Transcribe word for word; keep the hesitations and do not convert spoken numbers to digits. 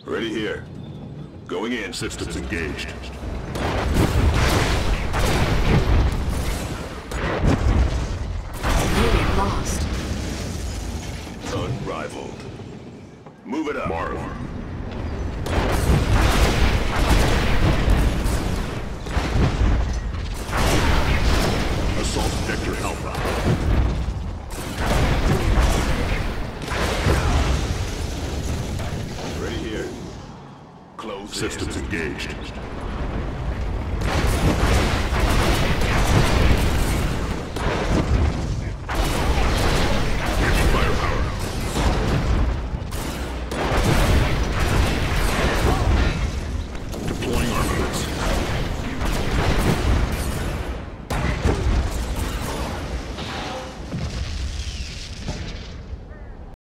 Ready here. Going in. Systems engaged. Unit lost. Unrivaled. Move it up. Mark. Assault Vector Alpha. Ready here. Close. Systems in. engaged.